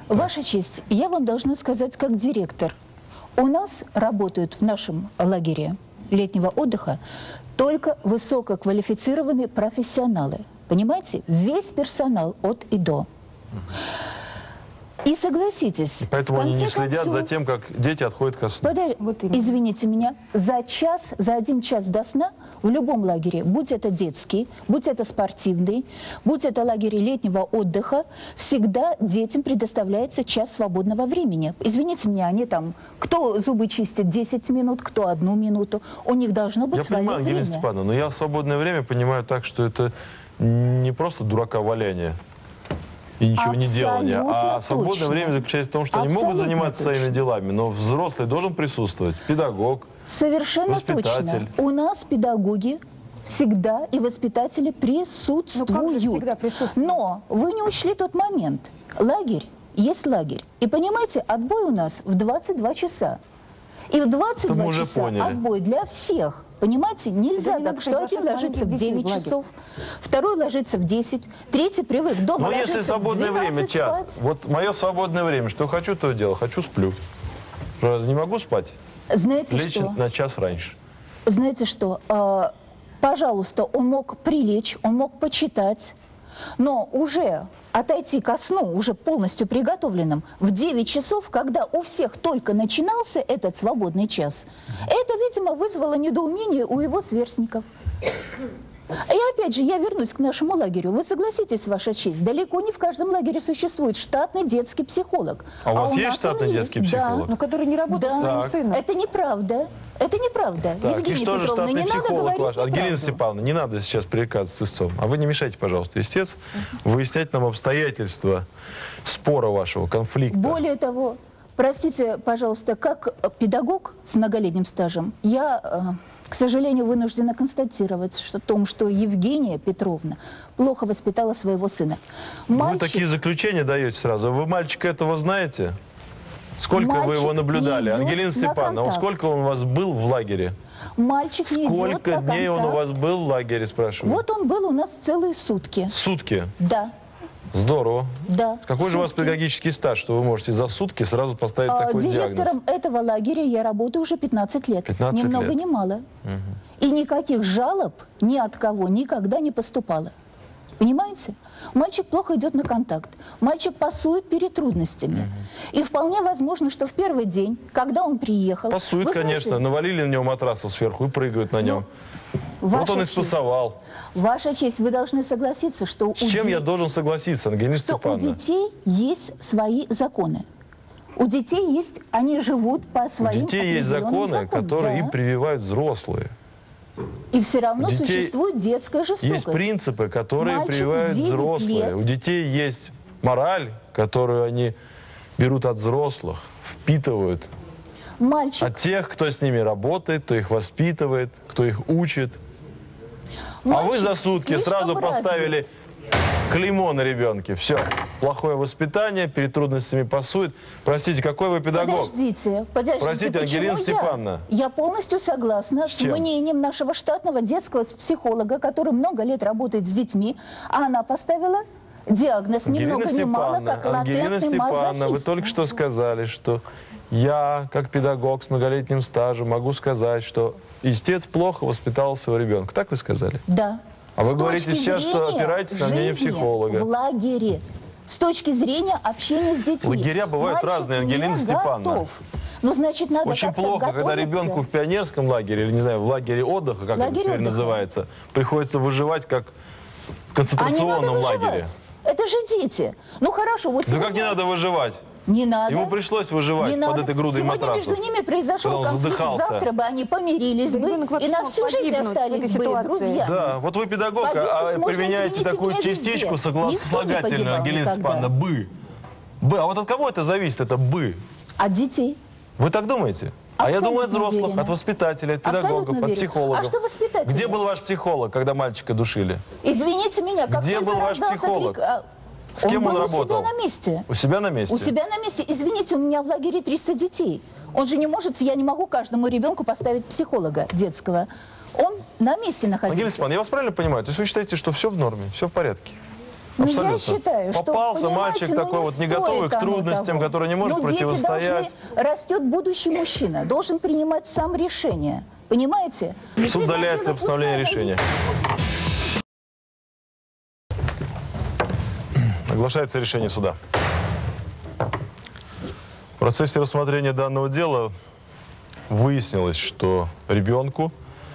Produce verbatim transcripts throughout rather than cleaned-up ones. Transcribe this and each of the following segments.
Ваша честь, я вам должна сказать как директор. У нас работают в нашем лагере летнего отдыха только высококвалифицированные профессионалы. Понимаете? Весь персонал от и до. И согласитесь... И поэтому они не следят концов, за тем, как дети отходят ко сну. Подай, вот извините меня, за час, за один час до сна в любом лагере, будь это детский, будь это спортивный, будь это лагерь летнего отдыха, всегда детям предоставляется час свободного времени. Извините меня, они там, кто зубы чистит десять минут, кто одну минуту, у них должно быть я свое понимаю, время. Ангелина Степановна, но я в свободное время понимаю так, что это не просто дурака валяние и ничего Абсолютно не делания, а свободное точно. время заключается в том, что Абсолютно они могут заниматься точно. своими делами, но взрослый должен присутствовать, педагог, Совершенно воспитатель. точно. У нас педагоги всегда и воспитатели присутствуют. Ну, как же всегда присутствуют? Но вы не учли тот момент. Лагерь есть лагерь. И понимаете, отбой у нас в двадцать два часа. И в двадцать два часа поняли. отбой для всех. Понимаете, нельзя так, что один ложится в девять часов, второй ложится в десять, третий привык дома Но если свободное время час, спать. вот мое свободное время, что хочу, то и делаю. Хочу, сплю. Разве не могу спать? Знаете Лечь что? на час раньше. Знаете что? Э, пожалуйста, он мог прилечь, он мог почитать, но уже отойти ко сну, уже полностью приготовленным, в девять часов, когда у всех только начинался этот свободный час, это, видимо, вызвало недоумение у его сверстников. И опять же, я вернусь к нашему лагерю. Вы согласитесь, Ваша честь, далеко не в каждом лагере существует штатный детский психолог. А у вас есть нас штатный он детский есть, психолог? Да. Но который не работает Да. с моим Так. сыном. Это неправда. Это неправда. Так, Евгения и что же Петровна, штатный не надо психолог говорить ваш? Ангелина неправду. Степановна, не надо сейчас пререкаться с истцом. А вы не мешайте, пожалуйста, истец, выяснять нам обстоятельства спора вашего, конфликта. Более того, простите, пожалуйста, как педагог с многолетним стажем, я, э, к сожалению, вынуждена констатировать что, о том, что Евгения Петровна плохо воспитала своего сына. Вы такие заключения даете сразу. Вы мальчика этого знаете? Сколько вы Мальчик его наблюдали? не идет Ангелина на Степановна, контакт. сколько он у вас был в лагере? Мальчик не идет Сколько на дней он у контакт. вас был в лагере, спрашиваю? Вот он был у нас целые сутки. Сутки. Да, Здорово. да. Какой же у вас сутки. педагогический стаж, что вы можете за сутки сразу поставить А, такой Директором диагноз? этого лагеря я работаю уже пятнадцать лет. пятнадцать ни много лет. ни мало. И никаких жалоб ни от кого никогда не поступало. Понимаете? Мальчик плохо идет на контакт. Мальчик пасует перед трудностями. И вполне возможно, что в первый день, когда он приехал... Пасует, вы конечно. знаете, Навалили на него матрасов сверху и прыгают на нем. ваша Вот он и честь, спасовал. Ваша честь, вы должны согласиться, что, С у, чем де- я должен согласиться, Ангелина что у Степановна? детей есть свои законы. У детей есть, они живут по У своим детей есть определенным законы, законам. которые Да. им прививают взрослые. И все равно У детей существует детская жестокость. Есть принципы, которые Мальчику прививают девять взрослые. лет. У детей есть мораль, которую они берут от взрослых, впитывают. Мальчик, От тех, кто с ними работает, кто их воспитывает, кто их учит. А мальчик вы за сутки слишком сразу развит. поставили клеймо на ребенке. Все. Плохое воспитание, перед трудностями пасует. Простите, какой вы педагог? Подождите, подождите. Простите, почему Ангелина я? Степановна. Я полностью согласна с, чем? мнением нашего штатного детского психолога, который много лет работает с детьми, а она поставила диагноз ни много ни мало, как Ангелина латентный Степановна, вы мазохист. только что сказали, что я, как педагог с многолетним стажем, могу сказать, что истец плохо воспитал своего ребенка. Так вы сказали? Да. А вы С говорите точки сейчас, что зрения опираетесь на мнение жизни психолога. в лагере. С точки зрения общения с детьми. Лагеря бывают Мальчик разные, Ангелина не Степановна. готов. Ну, значит, надо Очень как-то плохо, когда готовиться. ребенку в пионерском лагере, или, не знаю, в лагере отдыха, как Лагерь это теперь отдыха. называется, приходится выживать как в А не надо концентрационном выживать. лагере. Это же дети. Ну хорошо, вот Да сегодня... как не надо выживать? Не надо. Ему пришлось выживать Не под надо. этой грудой Сегодня матрасов. между ними произошел когда он конфликт, задыхался. завтра бы они помирились Да бы ребенок и вообще на мог всю жизнь погибнуть в остались этой бы ситуации. друзьями. Да, вот вы педагог, Погибнуть а можно, применяете извините такую меня, частичку везде. согла- Никто не слагательную, погибал Ангелина никогда. Степановна, бы. Бы. А вот от кого это зависит, это бы? От детей. Вы так думаете? А я думаю, от Абсолютно взрослых, уверена. от воспитателей, от педагогов, Абсолютно от уверена. психологов. А что воспитатели? Где был ваш психолог, когда мальчика душили? Извините меня, как Где только был ваш раздался психолог? крик, а, С кем он он был работал? у себя на месте. У себя на месте? У себя на месте. Извините, у меня в лагере триста детей. Он же не может, я не могу каждому ребенку поставить психолога детского. Он на месте Ангелина находился. Степановна, я вас правильно понимаю? То есть вы считаете, что все в норме, все в порядке? Ну, я Абсолютно. считаю, что, Попался понимаете, мальчик ну, такой не вот, не стоит готовый к оно трудностям, того. который не может Ну, противостоять. Дети должны, растет будущий мужчина, должен принимать сам решение. Понимаете? Суд удаляет для постановления решения. Оглашается решение суда. В процессе рассмотрения данного дела выяснилось, что ребенку,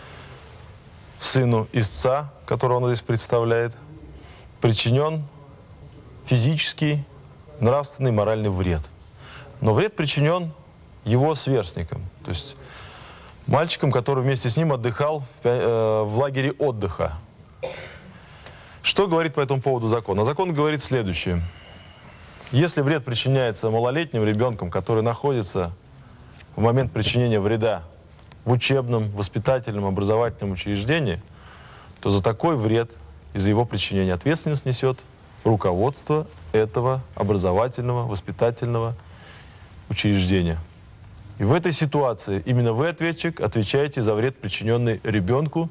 сыну истца, которого он здесь представляет, причинен физический, нравственный, моральный вред. Но вред причинен его сверстникам, то есть мальчиком, который вместе с ним отдыхал в, э, в лагере отдыха. Что говорит по этому поводу закон? А закон говорит следующее. Если вред причиняется малолетним ребенком, который находится в момент причинения вреда в учебном, воспитательном, образовательном учреждении, то за такой вред из-за его причинения ответственность несет руководство этого образовательного, воспитательного учреждения. И в этой ситуации именно вы, ответчик, отвечаете за вред, причиненный ребенку,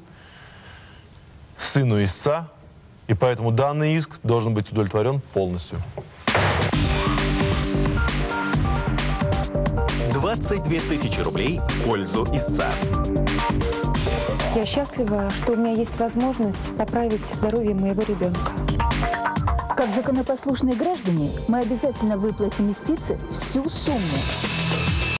сыну истца, и поэтому данный иск должен быть удовлетворен полностью. двадцать две тысячи рублей в пользу истца. Я счастлива, что у меня есть возможность поправить здоровье моего ребенка. Как законопослушные граждане, мы обязательно выплатим истице всю сумму.